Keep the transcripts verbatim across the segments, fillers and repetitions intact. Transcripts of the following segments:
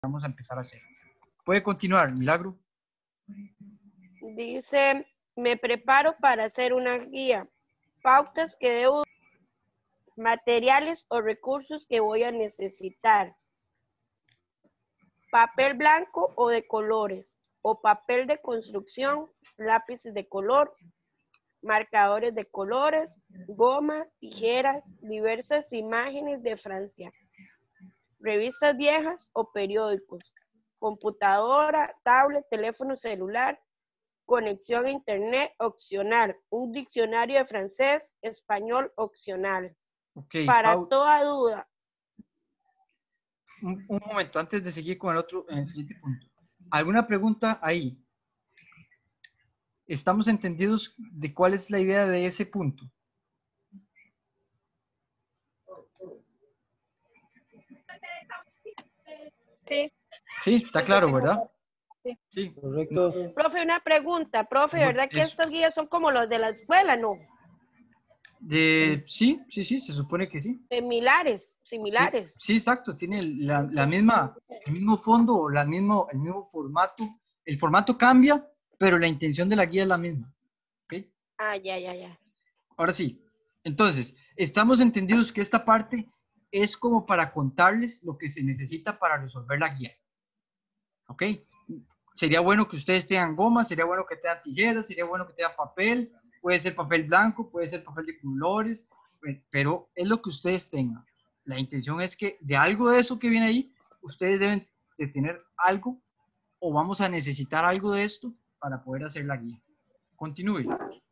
vamos a empezar a hacer. Puede continuar, Milagro. Dice, me preparo para hacer una guía. Pautas que debo, materiales o recursos que voy a necesitar. Papel blanco o de colores, o papel de construcción, lápices de color, marcadores de colores, goma, tijeras, diversas imágenes de Francia, revistas viejas o periódicos, computadora, tablet, teléfono celular, conexión a internet opcional, un diccionario de francés, español opcional. Okay, Para Pau, toda duda. Un, un momento, antes de seguir con el otro, en el siguiente punto. ¿Alguna pregunta ahí? ¿Estamos entendidos de cuál es la idea de ese punto? Sí. Sí, está claro, ¿verdad? Sí. Sí. Correcto. Profe, una pregunta. Profe, ¿verdad que Es- estos guías son como los de la escuela, no? De, sí, sí, sí, se supone que sí. Similares, Sí, similares. sí, exacto, tiene la, la misma, el mismo fondo, la mismo, el mismo formato. El formato cambia, pero la intención de la guía es la misma. ¿Okay? Ah, ya, ya, ya. Ahora sí, entonces, estamos entendidos que esta parte es como para contarles lo que se necesita para resolver la guía. ¿Ok? Sería bueno que ustedes tengan goma, sería bueno que tengan tijeras, sería bueno que tengan papel, puede ser papel blanco, puede ser papel de colores, pero es lo que ustedes tengan. La intención es que de algo de eso que viene ahí, ustedes deben de tener algo o vamos a necesitar algo de esto para poder hacer la guía. Continúe.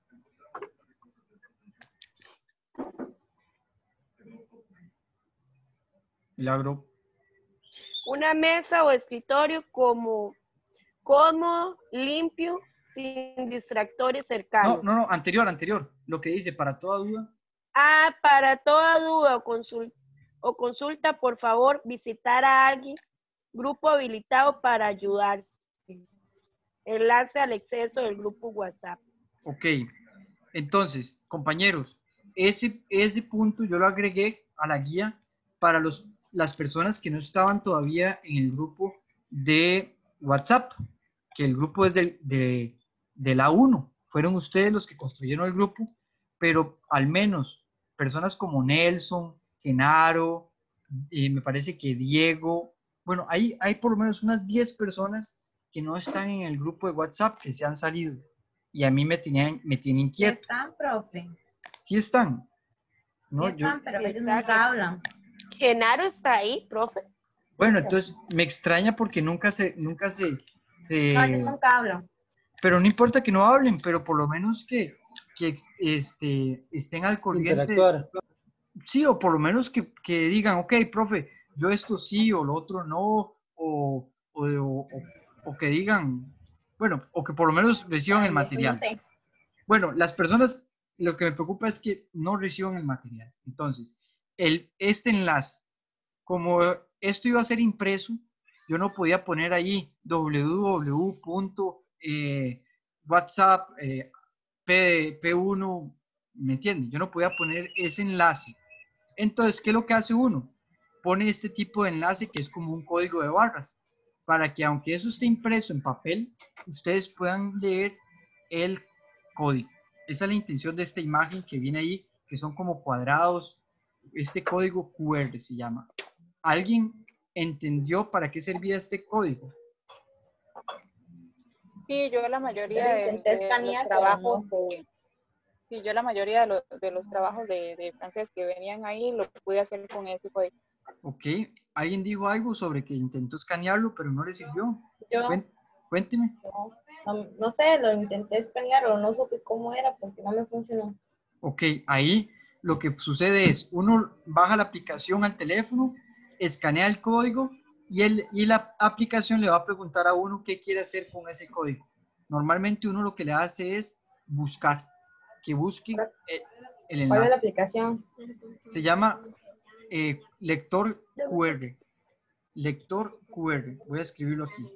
Milagro. Una mesa o escritorio como cómodo, limpio, sin distractores No, cercanos. no, no, anterior, anterior. Lo que dice, para toda duda. Ah, para toda duda o consulta, o consulta, por favor, visitar a alguien, grupo habilitado para ayudarse. Enlace al acceso del grupo WhatsApp. Ok, entonces, compañeros, ese, ese punto yo lo agregué a la guía para los, las personas que no estaban todavía en el grupo de WhatsApp, que el grupo es del, de, de la uno. Fueron ustedes los que construyeron el grupo, pero al menos personas como Nelson, Genaro, y me parece que Diego, bueno, hay, hay por lo menos unas diez personas que no están en el grupo de WhatsApp, que se han salido. Y a mí me tienen, me tienen inquieto. Están, profe. Sí están. No, Sí están, yo, pero Sí ellos está. nunca hablan. Genaro está ahí, profe. bueno, entonces me extraña porque nunca se, nunca se, se- No, ellos nunca hablan. pero no importa que no hablen, pero por lo menos que, que este, estén al corriente. Interactuar. Sí, o por lo menos que, que digan, ok, profe, yo esto sí o lo otro no, o, o, o, o que digan, bueno, o que por lo menos reciban el Ay, eso no material. sé. Bueno, las personas, lo que me preocupa es que no reciban el material. Entonces, el, este enlace, como esto iba a ser impreso, yo no podía poner ahí w w w punto whatsapp eh, P uno, ¿me entienden? Yo no podía poner ese enlace. Entonces, ¿qué es lo que hace uno? Pone este tipo de enlace que es como un código de barras, para que aunque eso esté impreso en papel, ustedes puedan leer el código. Esa es la intención de esta imagen que viene ahí, que son como cuadrados. Este código Q R se llama. ¿Alguien entendió para qué servía este código? Sí, yo la mayoría Yo lo de, intenté de los escanear, pero trabajos no. de, sí, yo la mayoría de, los, de los trabajos de, de francés que venían ahí lo pude hacer con ese código. Ok, alguien dijo algo sobre que intentó escanearlo, pero no le sirvió. Yo Cuen- Cuénteme. no, no, no sé, lo intenté escanear o no supe cómo era porque no me funcionó. Ok, ahí lo que sucede es, uno baja la aplicación al teléfono, escanea el código y, el, y la aplicación le va a preguntar a uno qué quiere hacer con ese código. Normalmente uno lo que le hace es buscar, que busque eh, el ¿Cuál es la enlace. aplicación? Se llama eh, lector Q R. Lector Q R. Voy a escribirlo aquí.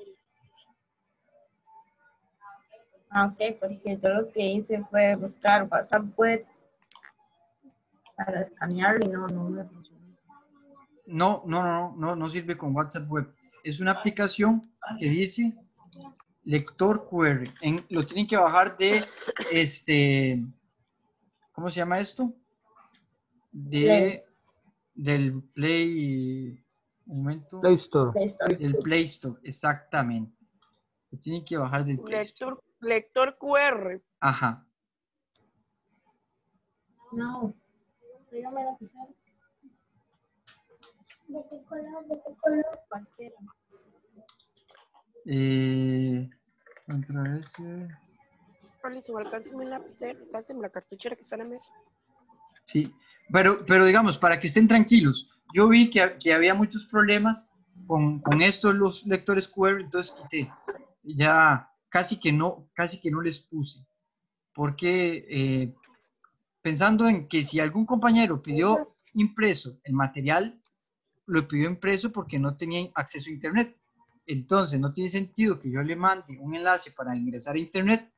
Ah, ok, porque yo lo que hice fue buscar WhatsApp web para escanearlo y no, no me funcionó. No, no, no, no, no sirve con WhatsApp web. es una aplicación que dice lector Q R. En, lo tienen que bajar de este, ¿cómo se llama esto? De, Play. del Play, un momento, Play Store. Play Store. del Play Store, exactamente. Lo tienen que bajar del Play Store. Lector, lector Q R. Ajá. No. Dígame la pizarra. ¿De qué color? ¿De qué color? Cualquiera. Eh, contra ese. Alice, alcánceme el lapicero, alcánceme la cartuchera que está en la mesa. Sí, pero, pero digamos, para que estén tranquilos, yo vi que, que había muchos problemas con, con estos los lectores Q R, entonces quité. Ya casi que no, casi que no les puse. Porque eh, pensando en que si algún compañero pidió impreso el material, lo pidió impreso porque no tenía acceso a internet. Entonces no tiene sentido que yo le mande un enlace para ingresar a internet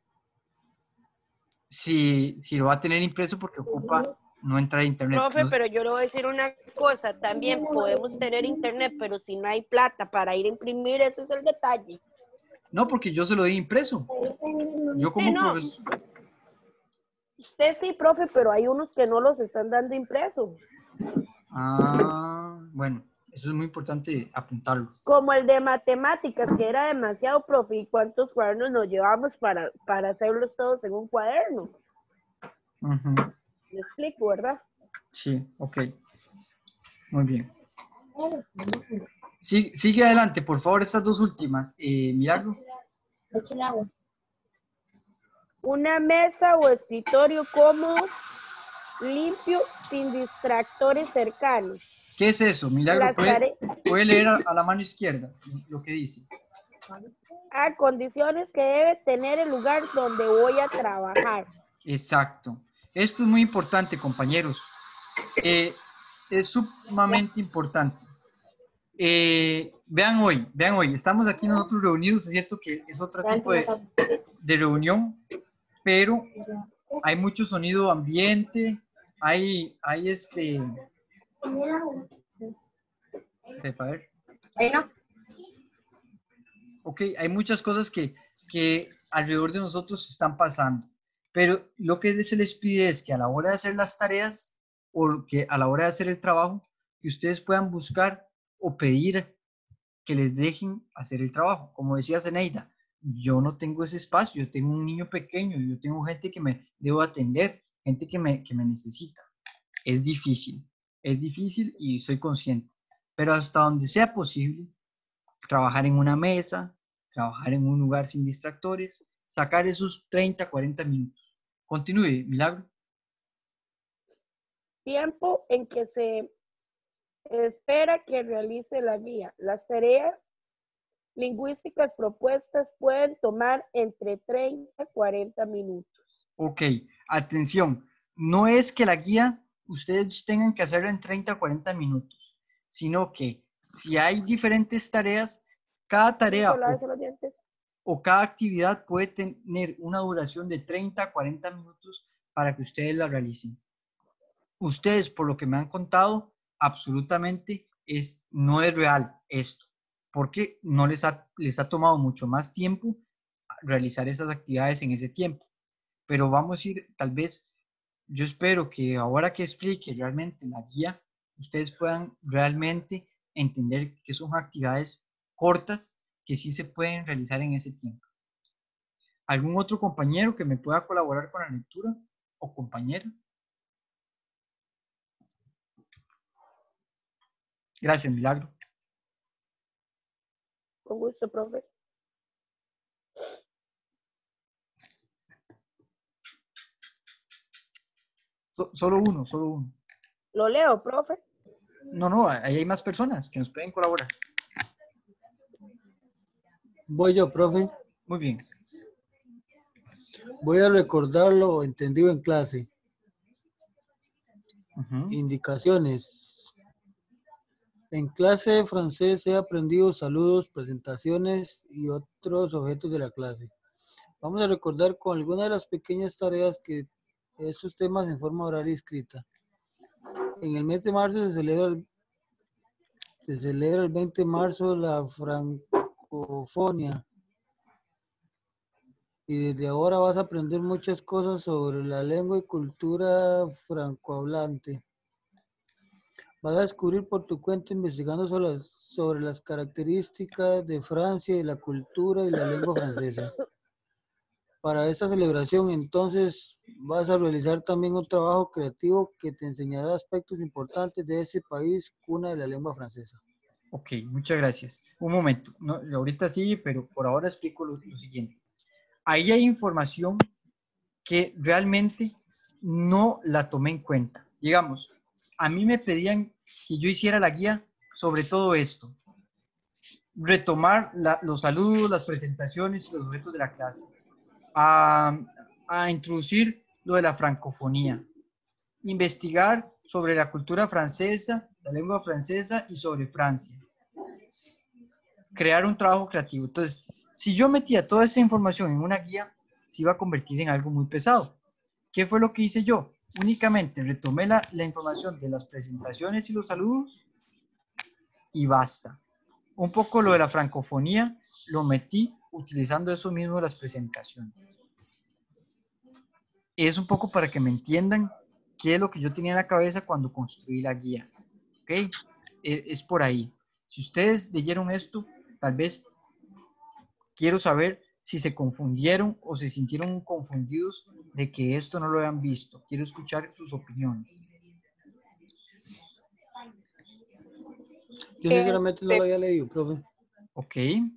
si, si lo va a tener impreso porque ocupa no entrar a internet. Profe, No, pero yo le voy a decir una cosa, también podemos tener internet, pero si no hay plata para ir a imprimir, ese es el detalle. no, porque yo se lo di impreso. Yo como Sí, no. profesor. Usted sí, profe, pero hay unos que no los están dando impreso. Ah, bueno, eso es muy importante apuntarlo. Como el de matemáticas, que era demasiado, profe, ¿y cuántos cuadernos nos llevamos para, para hacerlos todos en un cuaderno? Ujú. Me explico, ¿verdad? Sí, ok. Muy bien. Sí, sigue adelante, por favor, estas dos últimas. Eh, Milagro. Eche el agua. Una mesa o escritorio cómodo, limpio, sin distractores cercanos. ¿Qué es eso? Milagro, Las ¿puede, tare- puede leer a, a la mano izquierda lo que dice? a condiciones que debe tener el lugar donde voy a trabajar. Exacto. Esto es muy importante, compañeros. Eh, es sumamente importante. Eh, vean hoy, vean hoy, estamos aquí nosotros reunidos, es cierto que es otro tipo de, de reunión, pero hay mucho sonido ambiente, hay, hay este, a ver, Ahí no. ok, hay muchas cosas que, que alrededor de nosotros están pasando, pero lo que se les pide es que a la hora de hacer las tareas o que a la hora de hacer el trabajo, que ustedes puedan buscar o pedir que les dejen hacer el trabajo. Como decía Zeneida, yo no tengo ese espacio, yo tengo un niño pequeño, yo tengo gente que me debo atender, gente que me, que me necesita. Es difícil, es difícil y soy consciente, pero hasta donde sea posible, trabajar en una mesa, trabajar en un lugar sin distractores, sacar esos treinta, cuarenta minutos. Continúe, Milagro. Tiempo en que se espera que realice la guía. Las tareas lingüísticas propuestas pueden tomar entre treinta y cuarenta minutos. Ok, atención, no es que la guía ustedes tengan que hacerla en treinta, cuarenta minutos, sino que si hay diferentes tareas, cada tarea Solo o, lávese los dientes. o cada actividad puede tener una duración de treinta, cuarenta minutos para que ustedes la realicen. Ustedes, por lo que me han contado, absolutamente es, no es real esto, porque no les ha, les ha tomado mucho más tiempo realizar esas actividades en ese tiempo. Pero vamos a ir, tal vez, yo espero que ahora que explique realmente la guía, ustedes puedan realmente entender que son actividades cortas que sí se pueden realizar en ese tiempo. ¿Algún otro compañero que me pueda colaborar con la lectura o compañera? Gracias, Milagro. Con gusto, profe. So, solo uno, solo uno. Lo leo, profe. No, no, ahí hay más personas que nos pueden colaborar. Voy yo, profe. Muy bien. Voy a recordar lo entendido en clase. Uh-huh. Indicaciones. En clase de francés he aprendido saludos, presentaciones y otros objetos de la clase. Vamos a recordar con algunas de las pequeñas tareas que estos temas en forma oral y escrita. En el mes de marzo se celebra el, Se celebra el veinte de marzo la francofonía. Y desde ahora vas a aprender muchas cosas sobre la lengua y cultura francohablante. Vas a descubrir por tu cuenta investigando sobre las, sobre las características de Francia y la cultura y la lengua francesa. Para esta celebración, entonces, vas a realizar también un trabajo creativo que te enseñará aspectos importantes de ese país, cuna de la lengua francesa. Ok, muchas gracias. Un momento, no, ahorita sí, pero por ahora explico lo, lo siguiente. Ahí hay información que realmente no la tomé en cuenta. Digamos, a mí me pedían que yo hiciera la guía sobre todo esto. Retomar la, los saludos, las presentaciones y los objetos de la clase. A, a introducir lo de la francofonía. Investigar sobre la cultura francesa, la lengua francesa y sobre Francia. Crear un trabajo creativo. Entonces, si yo metía toda esa información en una guía, se iba a convertir en algo muy pesado. ¿Qué fue lo que hice yo? Únicamente retomé la, la información de las presentaciones y los saludos y basta. Un poco lo de la francofonía lo metí utilizando eso mismo de las presentaciones. Es un poco para que me entiendan qué es lo que yo tenía en la cabeza cuando construí la guía. ¿Ok? Es, es por ahí. Si ustedes leyeron esto, tal vez quiero saber si se confundieron o se sintieron confundidos de que esto no lo habían visto. Quiero escuchar sus opiniones. Yo sinceramente no Este, lo había leído, profe. Ok.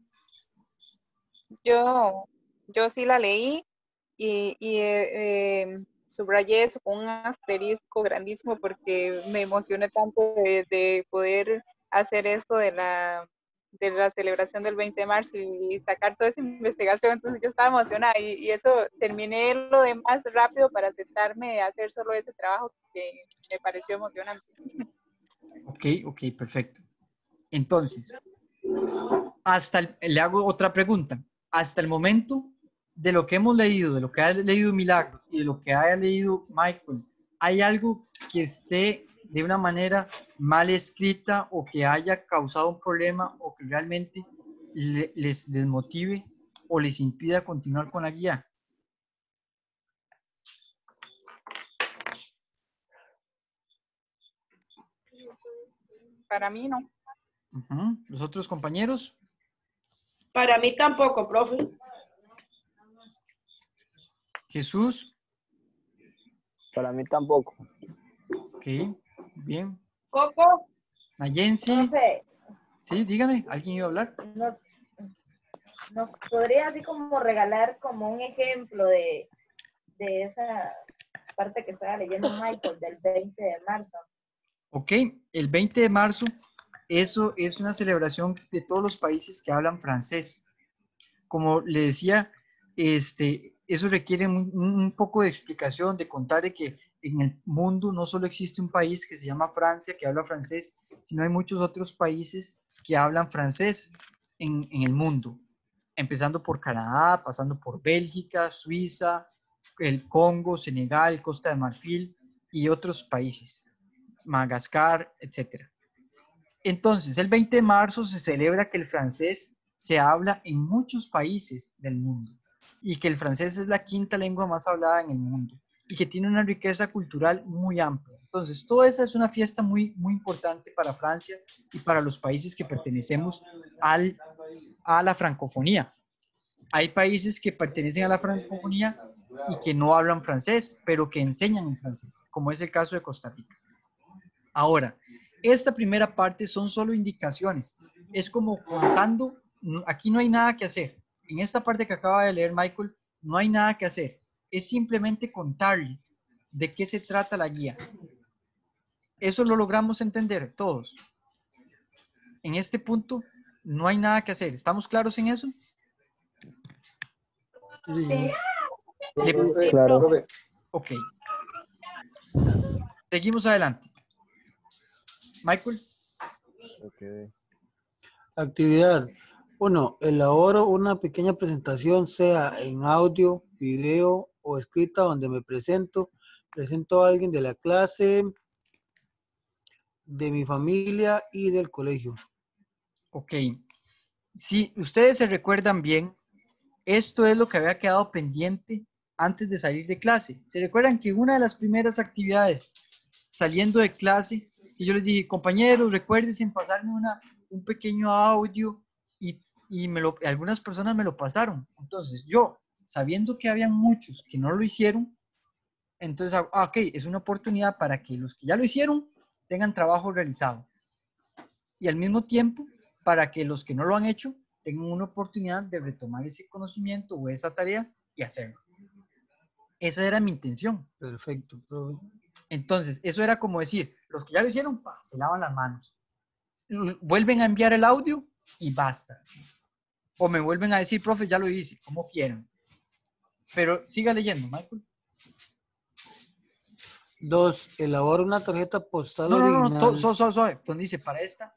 yo, yo sí la leí y, y eh, eh, subrayé eso con un asterisco grandísimo porque me emocioné tanto de, de poder hacer esto de la, de la celebración del veinte de marzo y sacar toda esa investigación. Entonces yo estaba emocionada y, y eso terminé lo demás rápido para sentarme a hacer solo ese trabajo que me pareció emocionante. Ok, ok, perfecto. Entonces, hasta el, le hago otra pregunta. Hasta el momento, de lo que hemos leído, de lo que ha leído Milagros y de lo que haya leído Michael, ¿hay algo que esté de una manera mal escrita o que haya causado un problema o que realmente le, les desmotive o les impida continuar con la guía? Para mí no. Uh-huh. ¿Los otros compañeros? Para mí tampoco, profe. Jesús. Para mí tampoco. Ok, bien. Coco. Nayensi. Profe, Sí, dígame, ¿alguien iba a hablar? nos, nos podría así como regalar como un ejemplo de, de esa parte que estaba leyendo Michael del veinte de marzo. Ok, el veinte de marzo, eso es una celebración de todos los países que hablan francés. Como le decía, este, eso requiere un, un poco de explicación, de contar de que en el mundo no solo existe un país que se llama Francia, que habla francés, sino hay muchos otros países que hablan francés en, en el mundo, empezando por Canadá, pasando por Bélgica, Suiza, el Congo, Senegal, Costa de Marfil y otros países. Madagascar, etcétera. Entonces, el veinte de marzo se celebra que el francés se habla en muchos países del mundo y que el francés es la quinta lengua más hablada en el mundo y que tiene una riqueza cultural muy amplia. Entonces, toda esa es una fiesta muy, muy importante para Francia y para los países que pertenecemos al, a la francofonía. Hay países que pertenecen a la francofonía y que no hablan francés, pero que enseñan en francés, como es el caso de Costa Rica. Ahora, esta primera parte son solo indicaciones. Es como contando, aquí no hay nada que hacer. En esta parte que acaba de leer Michael, no hay nada que hacer. Es simplemente contarles de qué se trata la guía. Eso lo logramos entender todos. En este punto, no hay nada que hacer. ¿Estamos claros en eso? Sí. Le- Claro. Ok. Seguimos adelante. Michael. Okay. Actividad. Uno, elaboro una pequeña presentación, sea en audio, video o escrita, donde me presento. Presento a alguien de la clase. de mi familia y del colegio. Ok. Si ustedes se recuerdan bien, esto es lo que había quedado pendiente antes de salir de clase. ¿Se recuerdan que una de las primeras actividades saliendo de clase, que yo les dije, compañeros, recuérdense en pasarme una, un pequeño audio y, y me lo, algunas personas me lo pasaron? Entonces yo, sabiendo que habían muchos que no lo hicieron, entonces, ah, ok, es una oportunidad para que los que ya lo hicieron tengan trabajo realizado. Y al mismo tiempo, para que los que no lo han hecho tengan una oportunidad de retomar ese conocimiento o esa tarea y hacerlo. Esa era mi intención. Perfecto, profe. Entonces, eso era como decir, los que ya lo hicieron, pa, se lavan las manos. Vuelven a enviar el audio y basta. O me vuelven a decir, profe, ya lo hice, como quieran. Pero siga leyendo, Michael. Dos, elabora una tarjeta postal No, no, no, original. no, so, so, so, donde dice, para esta.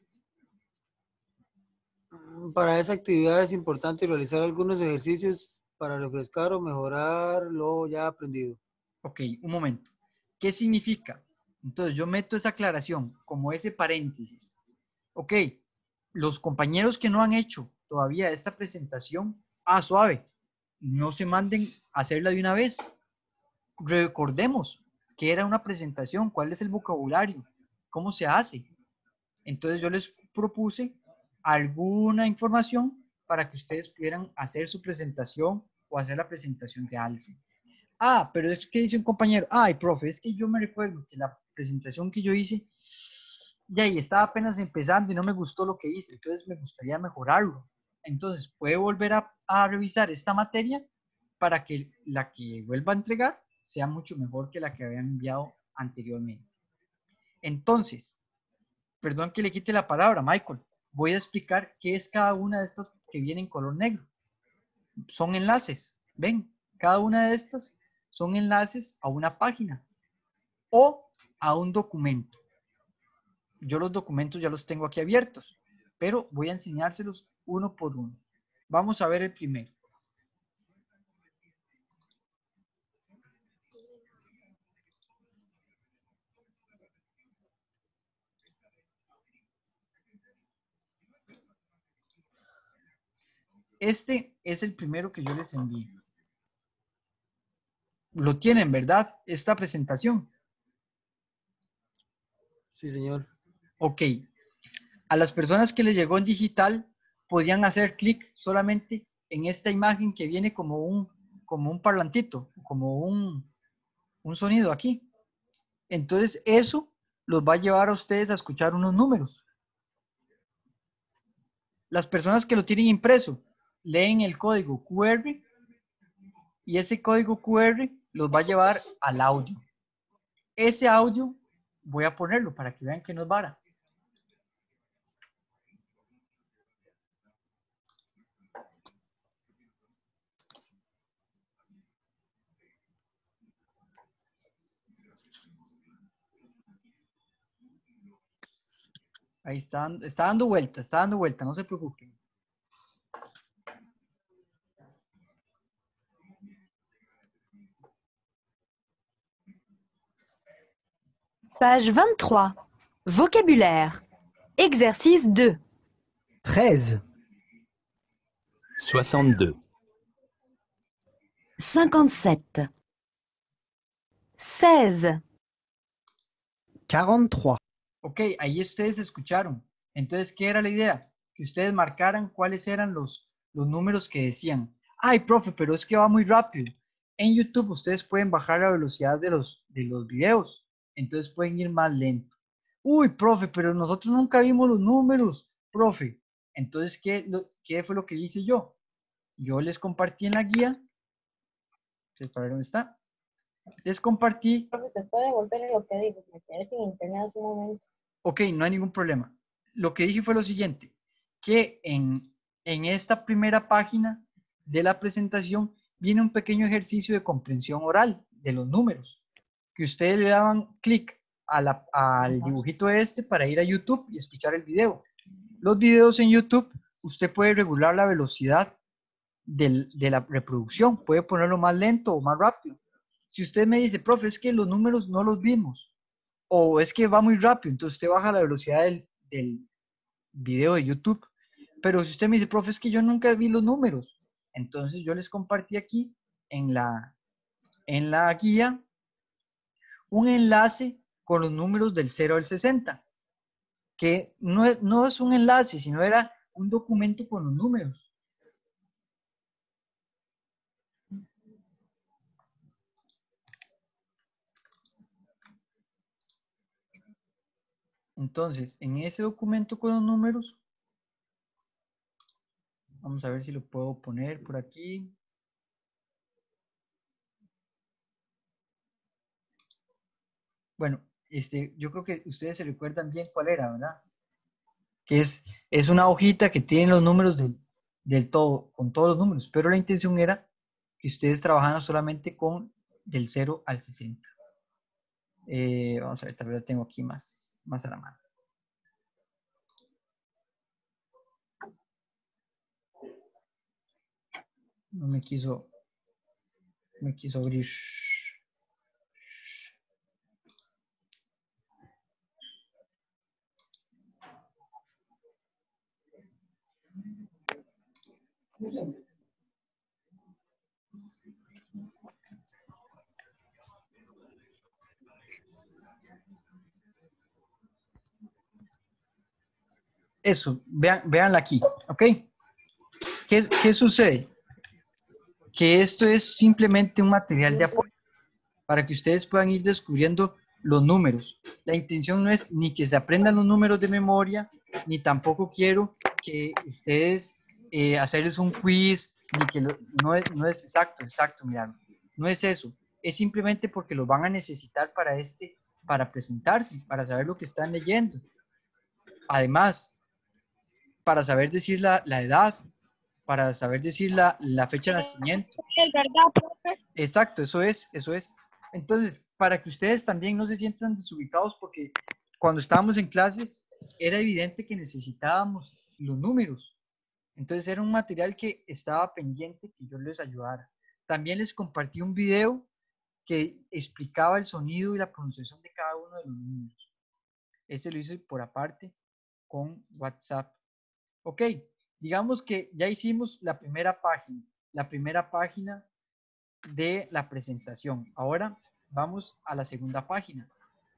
Para esa actividad es importante realizar algunos ejercicios para refrescar o mejorar lo ya aprendido. Ok, un momento. ¿Qué significa? Entonces yo meto esa aclaración como ese paréntesis. Ok, los compañeros que no han hecho todavía esta presentación, ah, suave, no se manden a hacerla de una vez. Recordemos que era una presentación, cuál es el vocabulario, cómo se hace. Entonces yo les propuse alguna información para que ustedes pudieran hacer su presentación o hacer la presentación de alguien. Ah, pero es que dice un compañero, ay, profe, es que yo me recuerdo que la presentación que yo hice, de ahí estaba apenas empezando y no me gustó lo que hice, entonces me gustaría mejorarlo. Entonces, puede volver a, a revisar esta materia para que la que vuelva a entregar sea mucho mejor que la que habían enviado anteriormente. Entonces, perdón que le quite la palabra, Michael, voy a explicar qué es cada una de estas que viene en color negro. Son enlaces, ven, cada una de estas son enlaces a una página o a un documento. Yo los documentos ya los tengo aquí abiertos, pero voy a enseñárselos uno por uno. Vamos a ver el primero. Este es el primero que yo les envié. Lo tienen, ¿verdad? Esta presentación. Sí, señor. Ok. A las personas que les llegó en digital, podían hacer clic solamente en esta imagen que viene como un, como un parlantito, como un, un sonido aquí. Entonces, eso los va a llevar a ustedes a escuchar unos números. Las personas que lo tienen impreso, leen el código cu erre y ese código cu erre los va a llevar al audio. Ese audio voy a ponerlo para que vean que no es vara. Ahí está, está dando vuelta, está dando vuelta, no se preocupen. Page vingt-trois. Vocabulaire. Exercice deux. treize, soixante-deux, cinquante-sept. seize. quarante-trois, Ok, ahí ustedes escucharon. Entonces, ¿qué era la idea? Que ustedes marcaran cuáles eran los, los números que decían. Ay, profe, pero es que va muy rápido. En YouTube ustedes pueden bajar la velocidad de los, de los videos. Entonces pueden ir más lento. Uy, profe, pero nosotros nunca vimos los números, profe. Entonces, ¿qué, lo, qué fue lo que hice yo? Yo les compartí en la guía. ¿Para ver dónde está? Les compartí. Profe, ¿se puede volver lo que dijo? Me quedé sin internet hace un momento. Ok, no hay ningún problema. Lo que dije fue lo siguiente, que en, en esta primera página de la presentación viene un pequeño ejercicio de comprensión oral de los números, que ustedes le daban clic a la, al dibujito este para ir a YouTube y escuchar el video. Los videos en YouTube, usted puede regular la velocidad del, de la reproducción, puede ponerlo más lento o más rápido. Si usted me dice, profe, es que los números no los vimos, o es que va muy rápido, entonces usted baja la velocidad del, del video de YouTube. Pero si usted me dice, profe, es que yo nunca vi los números, entonces yo les compartí aquí en la, en la guía un enlace con los números del cero al sesenta, que no es, no es un enlace, sino era un documento con los números. Entonces, en ese documento con los números, vamos a ver si lo puedo poner por aquí. Bueno, este, yo creo que ustedes se recuerdan bien cuál era, ¿verdad? Que es, es una hojita que tiene los números del, del todo, con todos los números, pero la intención era que ustedes trabajaran solamente con del cero al sesenta. Eh, vamos a ver, tal vez la tengo aquí más, más a la mano. No me quiso, me quiso abrir. Eso, vean, véanla aquí, ¿ok? ¿Qué, qué sucede? Que esto es simplemente un material de apoyo para que ustedes puedan ir descubriendo los números. La intención no es ni que se aprendan los números de memoria, ni tampoco quiero que ustedes eh, hacerles un quiz, ni que lo, no, es, no es exacto, exacto, mirad, no es eso. Es simplemente porque los van a necesitar para este, para presentarse, para saber lo que están leyendo. Además, para saber decir la, la edad, para saber decir la, la fecha de nacimiento. Es verdad, profe. Exacto, eso es, eso es. Entonces, para que ustedes también no se sientan desubicados, porque cuando estábamos en clases era evidente que necesitábamos los números. Entonces era un material que estaba pendiente que yo les ayudara. También les compartí un video que explicaba el sonido y la pronunciación de cada uno de los números. Ese lo hice por aparte con WhatsApp. Ok, digamos que ya hicimos la primera página, la primera página de la presentación. Ahora vamos a la segunda página.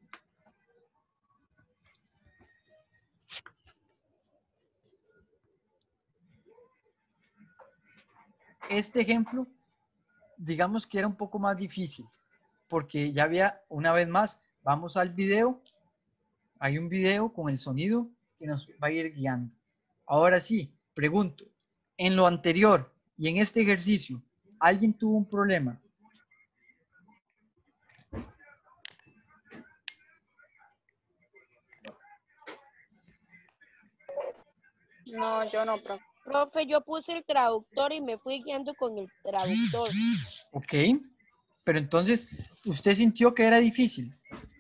Este ejemplo, digamos que era un poco más difícil, porque ya había, una vez más, vamos al video. Hay un video con el sonido que nos va a ir guiando. Ahora sí, pregunto, en lo anterior y en este ejercicio, ¿alguien tuvo un problema? No, yo no, profe. Profe, yo puse el traductor y me fui guiando con el traductor. Ok, pero entonces, ¿usted sintió que era difícil?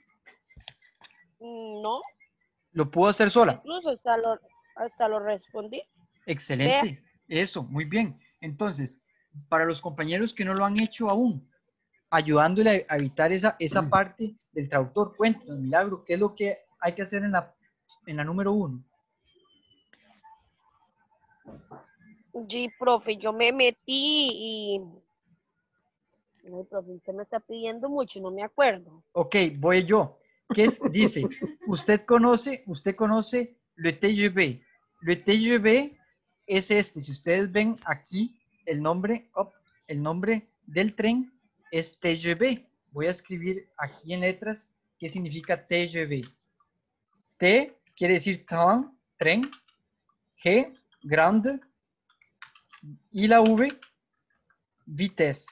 No, ¿Lo pudo hacer sola? incluso hasta lo, hasta lo respondí. Excelente, eso, muy bien. Entonces, para los compañeros que no lo han hecho aún, ayudándole a evitar esa, esa parte del traductor, cuéntanos, Milagro, ¿qué es lo que hay que hacer en la, en la número uno? Sí, profe, yo me metí y... Ay, profe, se me está pidiendo mucho, no me acuerdo. Ok, voy yo. ¿Qué es? Dice, usted conoce, usted conoce le T G V. Le T G V es este. Si ustedes ven aquí el nombre, oh, el nombre del tren es T G V. Voy a escribir aquí en letras qué significa T G V. T quiere decir train, tren. G, grande. Y la V, vitesse.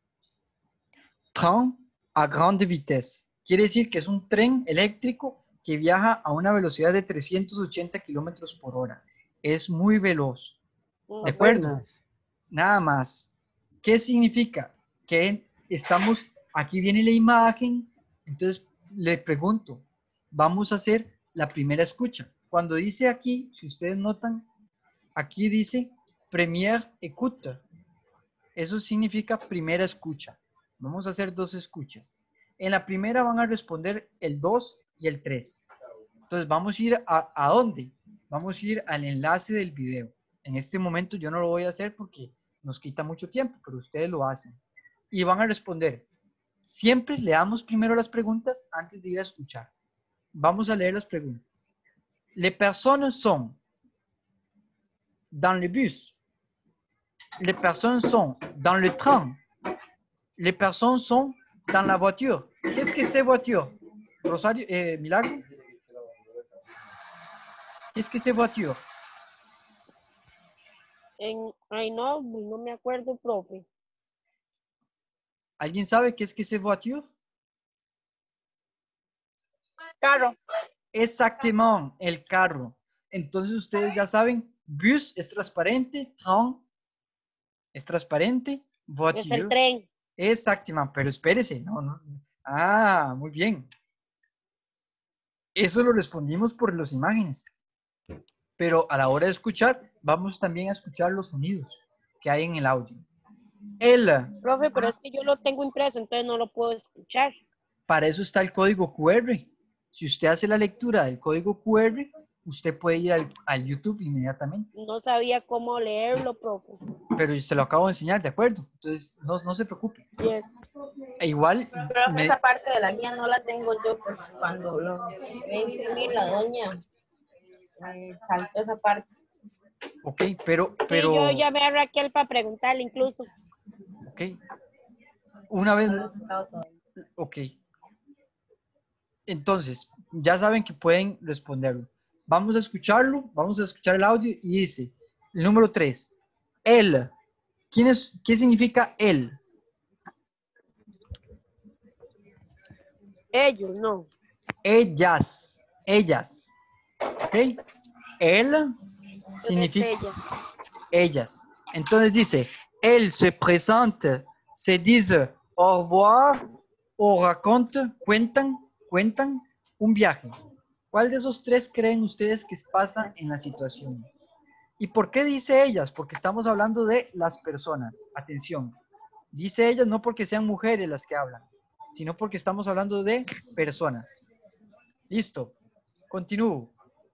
Train a grande vitesse. Quiere decir que es un tren eléctrico que viaja a una velocidad de trescientos ochenta kilómetros por hora. Es muy veloz. ¿De acuerdo? Apenas. Nada más. ¿Qué significa? Que estamos, aquí viene la imagen, entonces le pregunto, vamos a hacer la primera escucha. Cuando dice aquí, si ustedes notan, aquí dice première écoute. Eso significa primera escucha. Vamos a hacer dos escuchas. En la primera van a responder el dos y el tres. Entonces vamos a ir a, ¿a dónde? Vamos a ir al enlace del video. En este momento yo no lo voy a hacer porque nos quita mucho tiempo, pero ustedes lo hacen. Y van a responder. Siempre leamos primero las preguntas antes de ir a escuchar. Vamos a leer las preguntas. Les personnes sont dans le bus. Les personnes sont dans le train. Les personnes sont dans la voiture. Qu'est-ce que c'est voiture? Rosario, eh, Milagro. Qu'est-ce que c'est voiture? En, ay, no, no me acuerdo, profe. ¿Alguien sabe qué es que c'est voiture? Carro. Exactamente, el carro. Entonces ustedes ya saben, bus es transparente, train es transparente, voiture. Es el tren. Exactamente, pero espérese, no, no. Ah, muy bien. Eso lo respondimos por las imágenes. Pero a la hora de escuchar, vamos también a escuchar los sonidos que hay en el audio. El, Profe, pero es que yo lo tengo impreso, entonces no lo puedo escuchar. para eso está el código cu erre. Si usted hace la lectura del código cu erre, usted puede ir al, al YouTube inmediatamente. No sabía cómo leerlo, profe. Pero se lo acabo de enseñar, ¿de acuerdo? Entonces, no, no se preocupe. Yes. E igual, Pero me- esa parte de la guía no la tengo yo, porque cuando lo voy a imprimir, la doña eh, saltó esa parte. ok, pero, Sí, pero, yo llamé a Raquel para preguntarle incluso. ok. Una vez, No lo he sacado todavía. ok. Entonces, ya saben que pueden responderlo. Vamos a escucharlo, vamos a escuchar el audio y dice, el número tres, él. ¿Quién es, ¿Qué significa él? Ellos, no. Ellas, ellas. ¿Ok? Él significa Ellas. ellas. Entonces dice, él se presente, se dice au revoir o raconte, cuentan, cuentan un viaje. ¿Cuál de esos tres creen ustedes que pasa en la situación? ¿Y por qué dice ellas? Porque estamos hablando de las personas. Atención. Dice ellas no porque sean mujeres las que hablan, sino porque estamos hablando de personas. Listo. Continúo.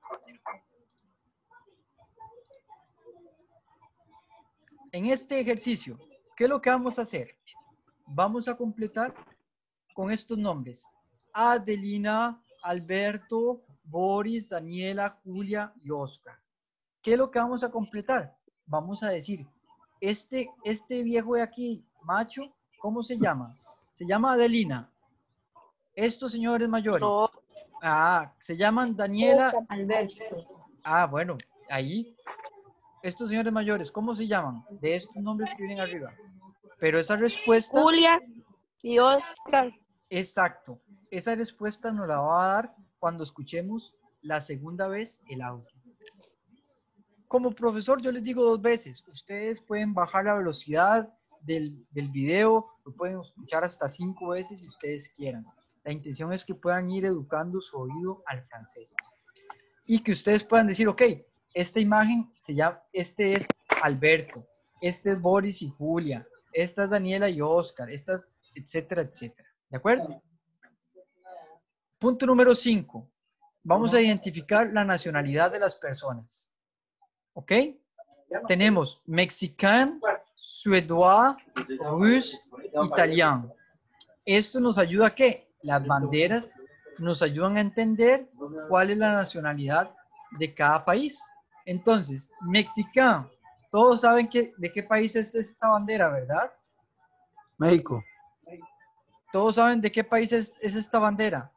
En este ejercicio, ¿qué es lo que vamos a hacer? Vamos a completar con estos nombres. Adelina, Alberto, Boris, Daniela, Julia y Oscar. ¿Qué es lo que vamos a completar? Vamos a decir, este, este viejo de aquí, macho, ¿cómo se llama? Se llama Adelina. Estos señores mayores. No. Ah, se llaman Daniela. Alberto. Ah, bueno, ahí. Estos señores mayores, ¿cómo se llaman? De estos nombres que vienen arriba. Pero esa respuesta... Julia y Oscar. Exacto. Esa respuesta nos la va a dar cuando escuchemos la segunda vez el audio. Como profesor yo les digo dos veces, ustedes pueden bajar la velocidad del, del video, lo pueden escuchar hasta cinco veces si ustedes quieran. La intención es que puedan ir educando su oído al francés. Y que ustedes puedan decir, ok, esta imagen se llama, este es Alberto, este es Boris y Julia, esta es Daniela y Oscar, esta es etcétera, etcétera. ¿De acuerdo? Punto número cinco. Vamos a identificar la nacionalidad de las personas. ¿Ok? Tenemos mexicano, suedois, ruso, italiano. Esto nos ayuda a qué? Las banderas nos ayudan a entender cuál es la nacionalidad de cada país. Entonces, mexicano. Todos saben que, de qué país es esta bandera, ¿verdad? México. Todos saben de qué país es, es esta bandera.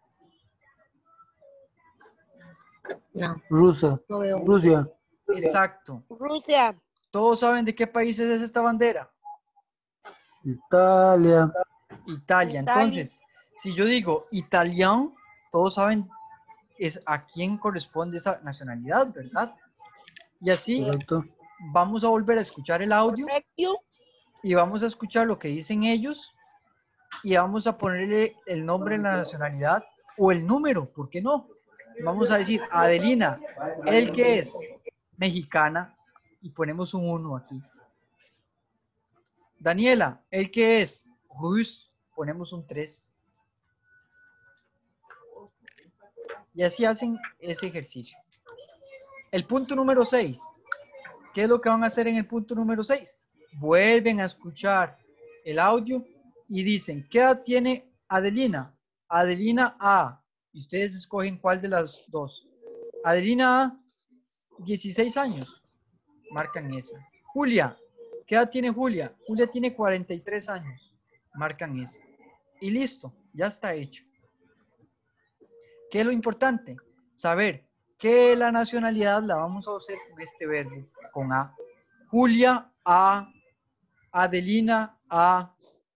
No, Rusia. no veo. Rusia. Exacto. Rusia. Todos saben de qué país es esta bandera. Italia. Italia. Italia. Entonces, si yo digo italiano, todos saben es a quién corresponde esa nacionalidad, ¿verdad? Y así Correcto. vamos a volver a escuchar el audio Correcto. y vamos a escuchar lo que dicen ellos y vamos a ponerle el nombre de la nacionalidad o el número, ¿por qué no? Vamos a decir, Adelina, ¿el que es? Mexicana, y ponemos un uno aquí. Daniela, ¿el que es? Rus, ponemos un tres. Y así hacen ese ejercicio. El punto número seis. ¿Qué es lo que van a hacer en el punto número seis? Vuelven a escuchar el audio y dicen, ¿qué edad tiene Adelina? Adelina A. Y ustedes escogen cuál de las dos. Adelina A, dieciséis años. Marcan esa. Julia, ¿qué edad tiene Julia? Julia tiene cuarenta y tres años. Marcan esa. Y listo, ya está hecho. ¿Qué es lo importante? Saber que la nacionalidad la vamos a hacer con este verbo, con A. Julia A, Adelina A,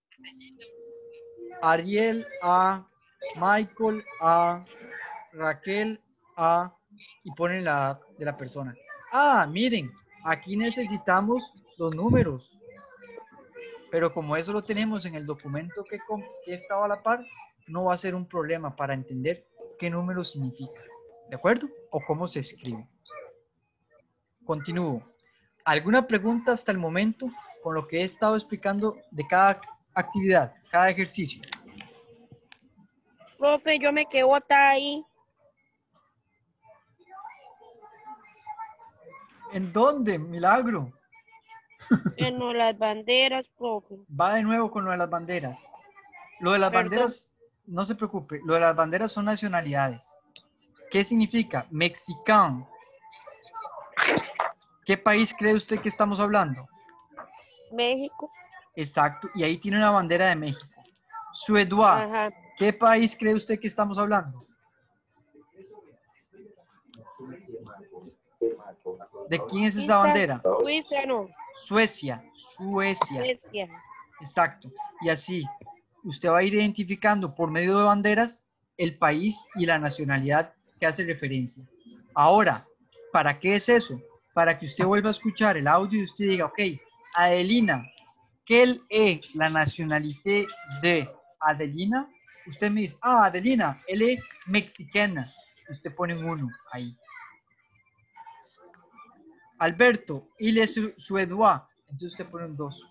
Ariel A, Michael A, Raquel A, y ponen la A de la persona. Ah, miren, aquí necesitamos los números. Pero como eso lo tenemos en el documento que, que estaba a la par, no va a ser un problema para entender qué número significa. ¿De acuerdo? O cómo se escribe. Continúo. ¿Alguna pregunta hasta el momento con lo que he estado explicando de cada actividad, cada ejercicio? Profe, yo me quedo botada ahí. ¿En dónde? Milagro. En lo de las banderas, profe. Va de nuevo con lo de las banderas. Lo de las Perdón. banderas, no se preocupe, lo de las banderas son nacionalidades. ¿Qué significa? Mexicano. ¿Qué país cree usted que estamos hablando? México. Exacto, y ahí tiene una bandera de México. Suedois. Ajá. ¿Qué país cree usted que estamos hablando? ¿De quién es esa bandera? Suiza, no. Suecia, Suecia. Suecia. Exacto. Y así, usted va a ir identificando por medio de banderas el país y la nacionalidad que hace referencia. Ahora, ¿para qué es eso? Para que usted vuelva a escuchar el audio y usted diga, ok, Adelina, ¿qué es la nacionalidad de Adelina? Usted me dice, ah, Adelina, él es mexicana. Usted pone un uno ahí. Alberto, él es suedois. Entonces usted pone un dos.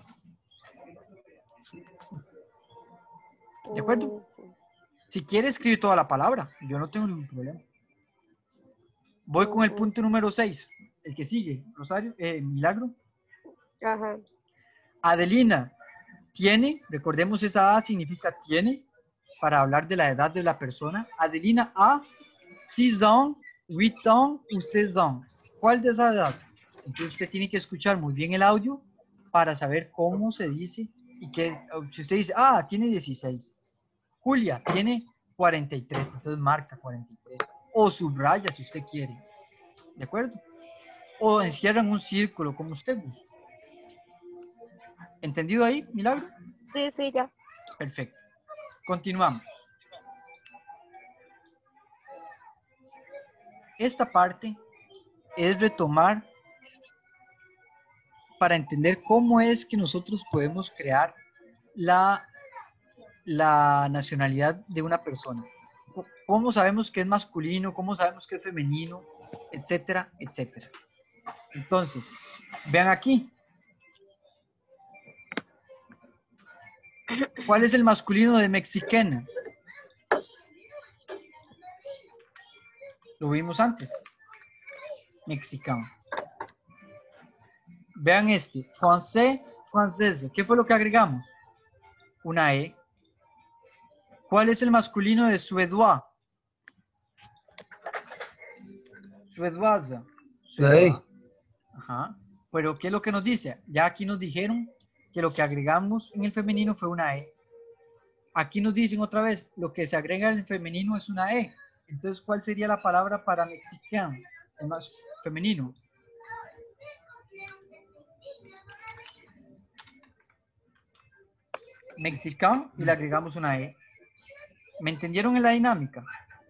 ¿De acuerdo? Si quiere escribir toda la palabra, yo no tengo ningún problema. Voy con el punto número seis, el que sigue, Rosario, eh, Milagro. Ajá. Adelina, tiene, recordemos esa A significa tiene, para hablar de la edad de la persona. Adelina a seis ans, ocho ans o seis ans. ¿Cuál de esa edad? Entonces usted tiene que escuchar muy bien el audio para saber cómo se dice y que, si usted dice, ah, tiene dieciséis. Julia tiene cuarenta y tres, entonces marca cuarenta y tres. O subraya si usted quiere. ¿De acuerdo? O encierra en un círculo, como usted guste. ¿Entendido ahí, Milagro? Sí, sí, ya. Perfecto. Continuamos. Esta parte es retomar para entender cómo es que nosotros podemos crear la, la nacionalidad de una persona. ¿Cómo sabemos que es masculino? ¿Cómo sabemos que es femenino? Etcétera, etcétera. Entonces, vean aquí. ¿Cuál es el masculino de mexicana? Lo vimos antes. Mexicano. Vean este. Francés, francesa. ¿Qué fue lo que agregamos? Una E. ¿Cuál es el masculino de suédois? Suedoisa. Ahí. Ajá. Pero ¿qué es lo que nos dice? Ya aquí nos dijeron que lo que agregamos en el femenino fue una E. Aquí nos dicen otra vez, lo que se agrega en el femenino es una E. Entonces, ¿cuál sería la palabra para mexicano? El más femenino. Mexicano y le agregamos una E. ¿Me entendieron en la dinámica?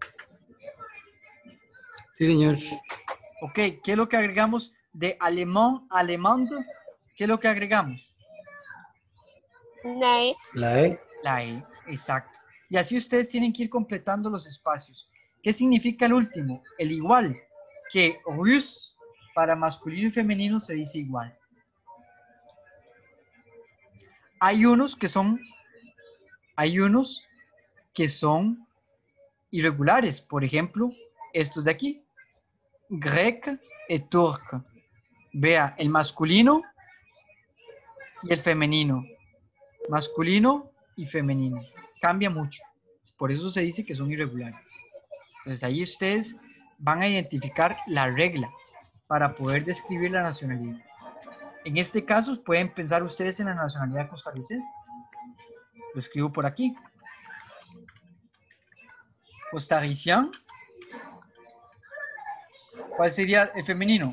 Sí, señor. Ok, ¿qué es lo que agregamos de alemán, alemán? ¿Qué es lo que agregamos? Una E. La E. La E, exacto. Y así ustedes tienen que ir completando los espacios. ¿Qué significa el último? El igual, que russe para masculino y femenino se dice igual. Hay unos que son, hay unos que son irregulares. Por ejemplo, estos de aquí. Grec y turc. Vea, el masculino y el femenino. Masculino y femenino. Cambia mucho. Por eso se dice que son irregulares. Entonces ahí ustedes van a identificar la regla para poder describir la nacionalidad. En este caso, pueden pensar ustedes en la nacionalidad costarricense. Lo escribo por aquí. Costarricien. ¿Cuál sería el femenino?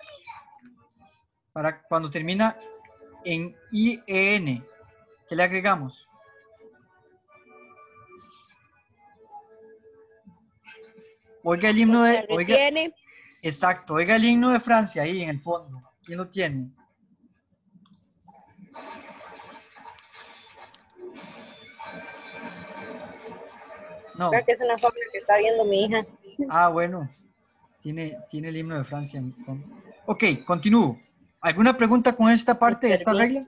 Para cuando termina en I E N, ¿qué le agregamos? Oiga el himno de... Oiga, Retiene. exacto, oiga el himno de Francia ahí en el fondo. ¿Quién lo tiene? No. Creo que es una foto que está viendo mi hija. Ah, bueno. Tiene, tiene el himno de Francia. Ok, continúo. ¿Alguna pregunta con esta parte de esta regla?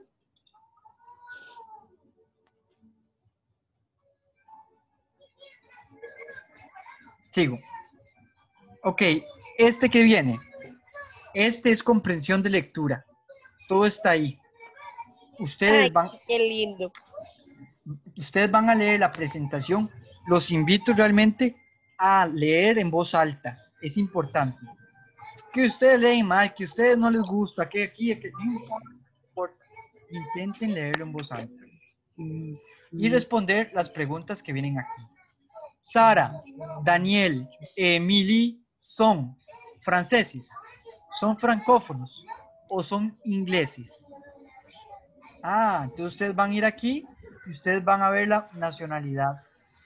Sigo. Ok, este que viene. Este es comprensión de lectura. Todo está ahí. Ustedes Ay, van, qué lindo. ustedes van a leer la presentación. Los invito realmente a leer en voz alta. Es importante. Que ustedes leen mal, que a ustedes no les gusta, que aquí, que no importa. Intenten leerlo en voz alta. Y responder las preguntas que vienen aquí. Sara, Daniel, Emily son franceses, son francófonos o son ingleses. Ah, entonces ustedes van a ir aquí y ustedes van a ver la nacionalidad.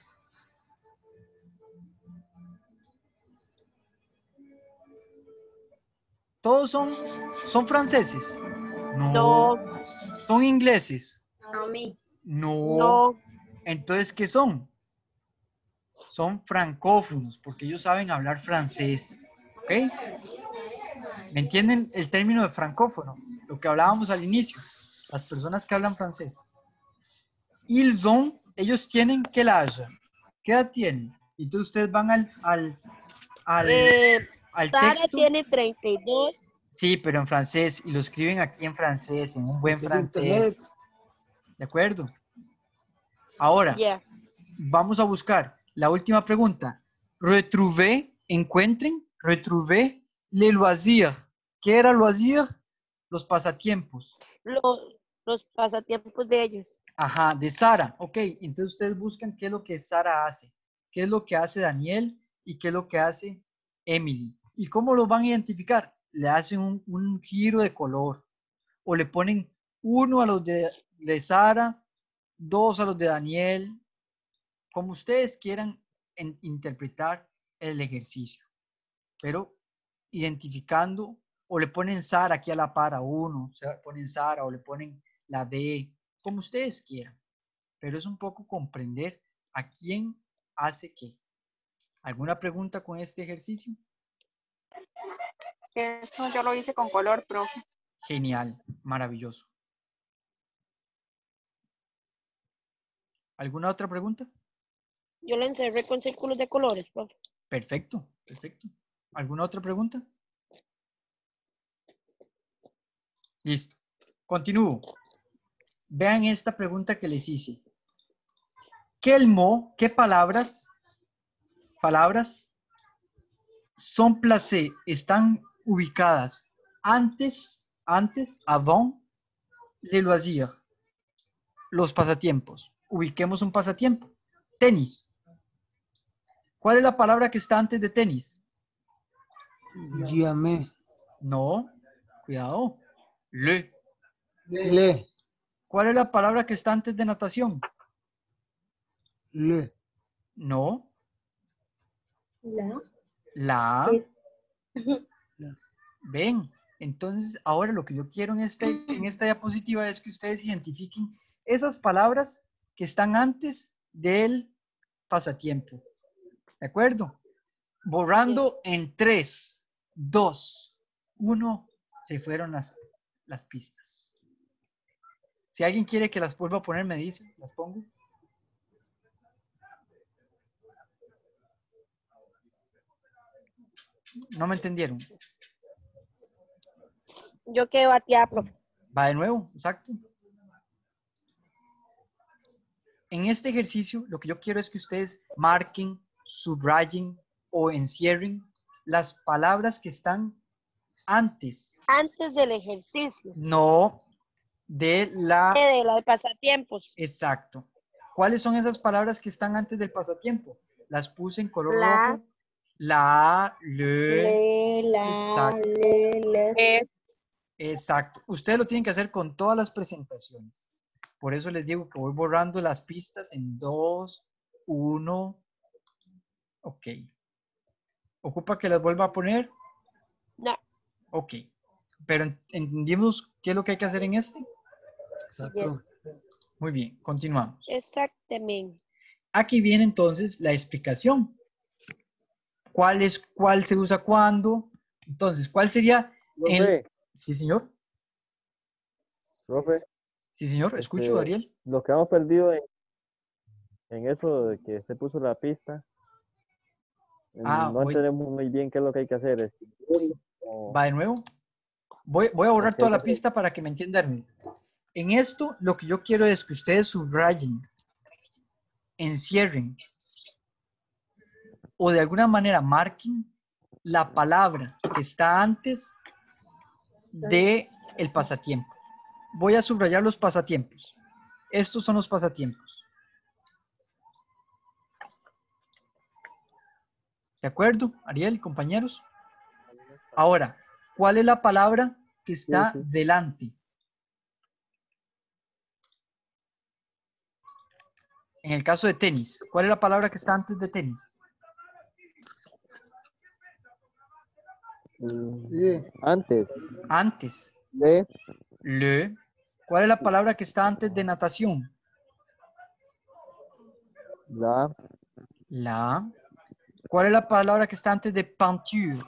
Todos son, son franceses. No. No. Son ingleses. A mí. No. No. Entonces, ¿qué son? Son francófonos, porque ellos saben hablar francés. ¿Ok? ¿Me entienden el término de francófono? Lo que hablábamos al inicio. Las personas que hablan francés. Ils ont, ellos tienen, ¿qué âge? ¿Qué edad tienen? Entonces ustedes van al, al, al, Eh, al Sara texto. tiene treinta y dos. Sí, pero en francés. Y lo escriben aquí en francés, en un buen Desde francés. internet. ¿De acuerdo? Ahora, Ya. vamos a buscar la última pregunta. Retrouver, encuentren, retrouver les loisirs. ¿Qué era loisir? Los pasatiempos. Los, los pasatiempos de ellos. Ajá, de Sara. Ok, entonces ustedes buscan qué es lo que Sara hace, qué es lo que hace Daniel y qué es lo que hace Emily. ¿Y cómo los van a identificar? Le hacen un, un giro de color o le ponen uno a los de, de Sara, dos a los de Daniel, como ustedes quieran en, interpretar el ejercicio, pero identificando o le ponen Sara aquí a la par a uno, o sea, ponen Sara o le ponen la D, como ustedes quieran, pero es un poco comprender a quién hace qué. ¿Alguna pregunta con este ejercicio? Eso yo lo hice con color, profe. Genial, maravilloso. ¿Alguna otra pregunta? Yo la encerré con círculos de colores, profe. Perfecto, perfecto. ¿Alguna otra pregunta? Listo. Continúo. Vean esta pregunta que les hice. ¿Qué mot, qué palabras, palabras son placé, están ubicadas antes, antes, avant, le loisir, los pasatiempos? Ubiquemos un pasatiempo. Tenis. ¿Cuál es la palabra que está antes de tenis? Llamé. No, cuidado. Le. Le. ¿Cuál es la palabra que está antes de natación? Le. No. ¿La? La. Sí. Ven. Entonces, ahora lo que yo quiero en, este, en esta diapositiva es que ustedes identifiquen esas palabras que están antes del pasatiempo. ¿De acuerdo? Borrando en tres, dos, uno, se fueron las, las pistas. Si alguien quiere que las vuelva a poner, me dice, las pongo. ¿No me entendieron? Yo quedo bateada, profe. Va de nuevo, exacto. En este ejercicio, lo que yo quiero es que ustedes marquen, subrayen o encierren las palabras que están antes, Antes del ejercicio. no de la... De la de pasatiempos. Exacto. ¿Cuáles son esas palabras que están antes del pasatiempo? Las puse en color La. rojo. La, le, Le, la, exacto. le, les. Es, Exacto. Ustedes lo tienen que hacer con todas las presentaciones. Por eso les digo que voy borrando las pistas en dos, uno. Ok. ¿Ocupa que las vuelva a poner? No. Ok. Pero ent- entendimos qué es lo que hay que hacer en este. Exacto. Yes. Muy bien, continuamos. Exactamente. Aquí viene entonces la explicación. ¿Cuál es cuál se usa cuándo? Entonces, ¿cuál sería el... Profe, Sí, señor. profe, Sí, señor. Escucho, este, Ariel. lo que hemos perdido en, en eso de que se puso la pista, Ah, no voy, entendemos muy bien qué es lo que hay que hacer. es- o- va de nuevo. Voy, voy a borrar o qué toda hay que la hacer. pista para que me entiendan. En esto, lo que yo quiero es que ustedes subrayen, encierren o de alguna manera marquen la palabra que está antes de el pasatiempo. Voy a subrayar los pasatiempos. Estos son los pasatiempos. ¿De acuerdo, Ariel, compañeros? Ahora, ¿cuál es la palabra que está sí. delante? En el caso de tenis, ¿cuál es la palabra que está antes de tenis? Mm, Sí. Antes Antes. de Le. ¿Cuál es la palabra que está antes de natación? la La. ¿Cuál es la palabra que está antes de peinture?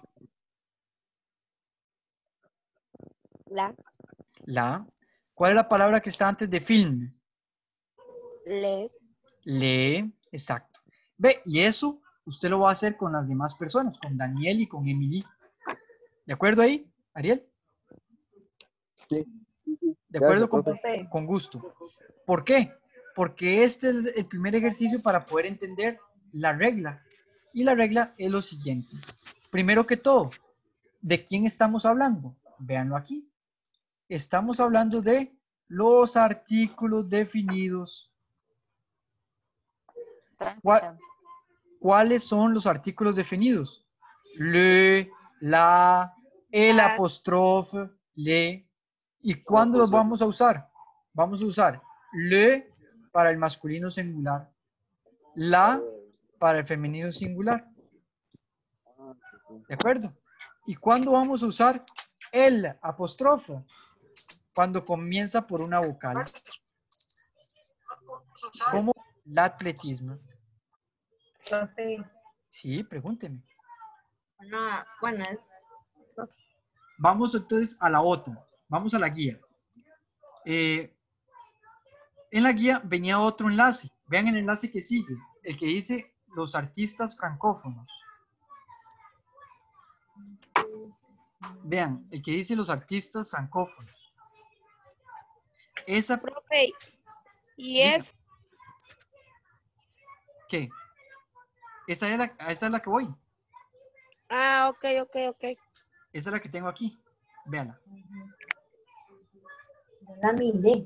La. La. ¿Cuál es la palabra que está antes de film? Les. Le. Exacto. Ve, y eso usted lo va a hacer con las demás personas, con Daniel y con Emily. ¿De acuerdo ahí, Ariel? Sí. ¿De Gracias, acuerdo? Con, profe. con gusto. ¿Por qué? Porque este es el primer ejercicio para poder entender la regla. Y la regla es lo siguiente. Primero que todo, ¿de quién estamos hablando? Véanlo aquí. Estamos hablando de los artículos definidos. ¿Cuál- ¿Cuáles son los artículos definidos? Le, la, el La. apóstrofe, le. ¿Y cuándo los vamos a usar? Vamos a usar le para el masculino singular, la para el femenino singular. ¿De acuerdo? ¿Y cuándo vamos a usar el apóstrofe? Cuando comienza por una vocal. Como el atletismo. Profe, Sí, pregúnteme. no, bueno, es Vamos entonces a la otra. Vamos a la guía. Eh, en la guía venía otro enlace. Vean el enlace que sigue. El que dice los artistas francófonos. Vean, el que dice los artistas francófonos. Esa... Profe. Y Diga. es. ¿Qué? Esa es la, esa es la que voy. Ah, ok, ok, ok. Esa es la que tengo aquí. Véanla. la miré.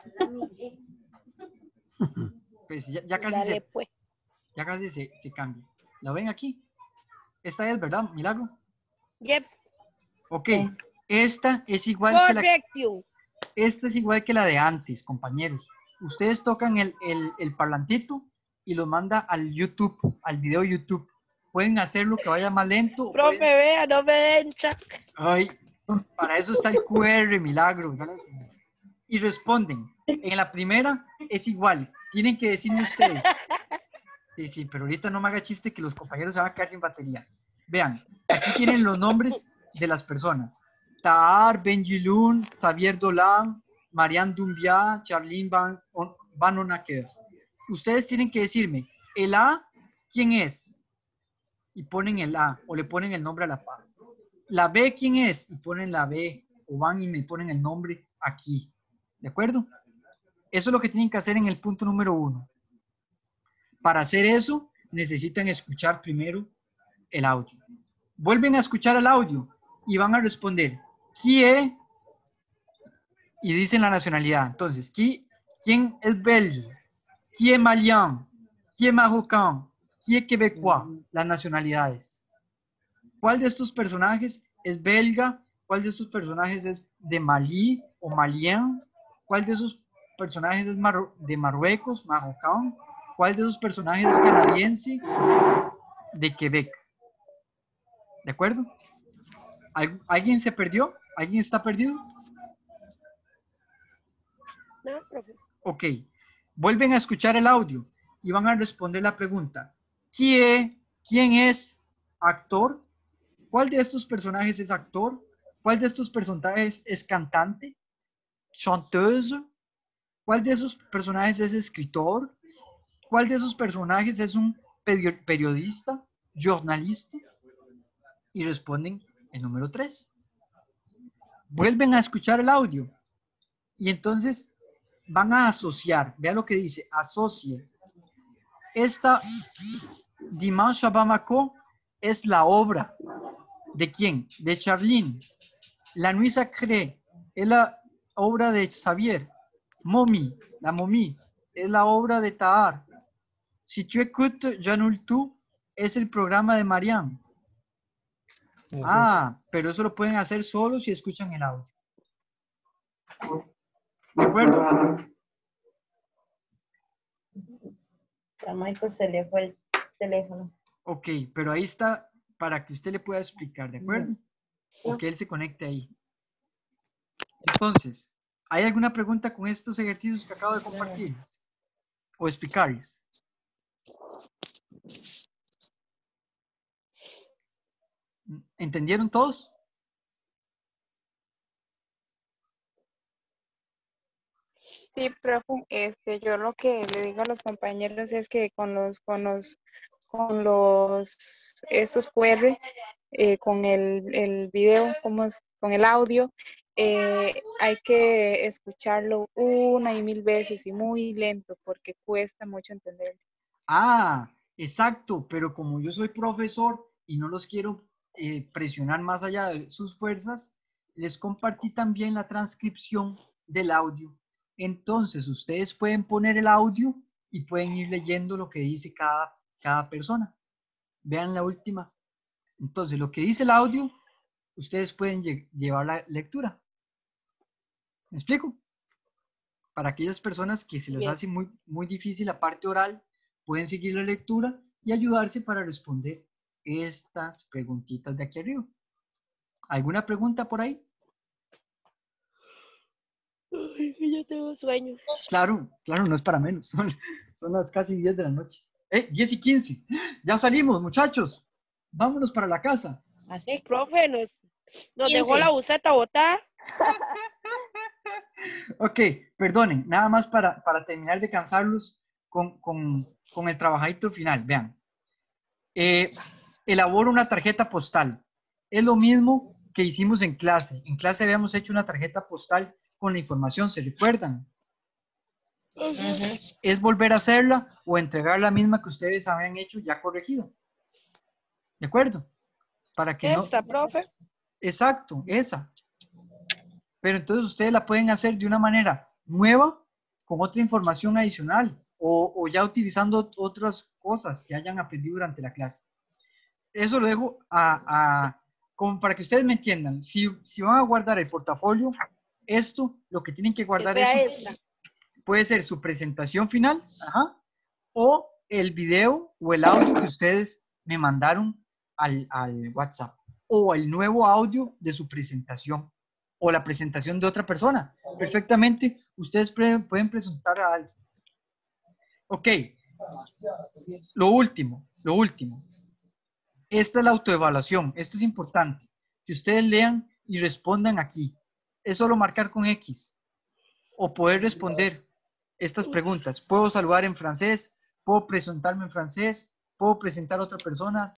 Pues ya, ya casi, Dale, se, pues. ya casi se, se cambia. ¿La ven aquí? Esta es, ¿verdad? Milagro. Jeps. Ok. Sí. Esta es igual que la, Correction. esta es igual que la de antes, compañeros. Ustedes tocan el, el, el parlantito y lo manda al YouTube, al video YouTube. Pueden hacerlo que vaya más lento. o Profe, pueden- vea, no me entra. Ay, para eso está el Q R, Milagro. ya les enseñé. Y responden. En la primera es igual. Tienen que decirme ustedes. Sí, sí, pero ahorita no me haga chiste que los compañeros se van a quedar sin batería. Vean, aquí tienen los nombres de las personas. Tahar, Benjilun, Xavier Dolan, Marianne Dumbia, Charlene Van, Van Onaker. Ustedes tienen que decirme, el A, ¿quién es? y ponen el A o le ponen el nombre a la par. La B, ¿quién es? Y ponen la B o van y me ponen el nombre aquí. ¿De acuerdo? Eso es lo que tienen que hacer en el punto número uno. Para hacer eso, necesitan escuchar primero el audio. Vuelven a escuchar el audio y van a responder ¿quién? Y dicen la nacionalidad. Entonces, ¿qui, ¿quién es belge? ¿Quién es malien? ¿Quién es marroquín? ¿Quién es quebecois? Las nacionalidades. ¿Cuál de estos personajes es belga? ¿Cuál de estos personajes es de Malí o malien? ¿Cuál de esos personajes es Mar de Marruecos, marroquín? ¿Cuál de esos personajes es canadiense? De Quebec. ¿De acuerdo? ¿Al- ¿Alguien se perdió? ¿Alguien está perdido? No, profe. Ok. Vuelven a escuchar el audio y van a responder la pregunta. ¿Quién, quién es actor? ¿Cuál de estos personajes es actor? ¿Cuál de estos personajes es cantante? ¿Chanteuse? ¿Cuál de esos personajes es escritor? ¿Cuál de esos personajes es un perio- periodista? ¿Jornalista? Y responden el número tres. Vuelven a escuchar el audio y entonces van a asociar. Vea lo que dice, asocie. Esta Dimanche à Bamako es la obra. ¿De quién? De Charline. La Nuit Sacrée es la obra de Xavier. Mommy, la momie, es la obra de Tahar. Si tu écoutes Janul Tu, es el programa de Marianne. Ah, pero eso lo pueden hacer solo si escuchan el audio. ¿De acuerdo? A Michael se le fue el teléfono. Ok, pero ahí está para que usted le pueda explicar, ¿de acuerdo? O que él se conecte ahí. Entonces, ¿hay alguna pregunta con estos ejercicios que acabo de compartirles? O explicarles. ¿Entendieron todos? Sí, profe, este, yo lo que le digo a los compañeros es que con los, con los, con los, estos Q R, eh, con el, el video, como es, con el audio, eh, hay que escucharlo una y mil veces y muy lento porque cuesta mucho entenderlo. Ah, exacto, pero como yo soy profesor y no los quiero eh, presionar más allá de sus fuerzas, les compartí también la transcripción del audio. Entonces, ustedes pueden poner el audio y pueden ir leyendo lo que dice cada, cada persona. Vean la última. Entonces, lo que dice el audio, ustedes pueden lle- llevar la lectura. ¿Me explico? Para aquellas personas que se les Bien. hace muy, muy difícil la parte oral, pueden seguir la lectura y ayudarse para responder estas preguntitas de aquí arriba. ¿Alguna pregunta por ahí? Ay, que ya tengo sueño. Claro, claro, no es para menos. Son, son las casi diez de la noche. Eh, diez y quince. Ya salimos, muchachos. Vámonos para la casa. Así. Profe, nos, nos dejó quince. la buceta botada. Ok, perdonen, nada más para, para terminar de cansarlos con, con, con el trabajadito final. Vean, eh, elaboro una tarjeta postal. Es lo mismo que hicimos en clase. En clase habíamos hecho una tarjeta postal con la información, ¿se recuerdan? Ujú. Es volver a hacerla o entregar la misma que ustedes habían hecho ya corregida. ¿De acuerdo? Para que no... Esta, profe. Exacto, esa. Pero entonces ustedes la pueden hacer de una manera nueva, con otra información adicional, o, o ya utilizando otras cosas que hayan aprendido durante la clase. Eso lo dejo a, a como para que ustedes me entiendan. Si, si van a guardar el portafolio, esto, lo que tienen que Que guardar sea es, esta. puede ser su presentación final, ajá, o el video o el audio que ustedes me mandaron al, al WhatsApp, o el nuevo audio de su presentación, o la presentación de otra persona. Perfectamente, ustedes pre- pueden presentar a alguien. Ok, lo último, lo último. Esta es la autoevaluación. Esto es importante. Que ustedes lean y respondan aquí. Es solo marcar con X. O poder responder estas preguntas. ¿Puedo saludar en francés? ¿Puedo presentarme en francés? ¿Puedo presentar a otra persona?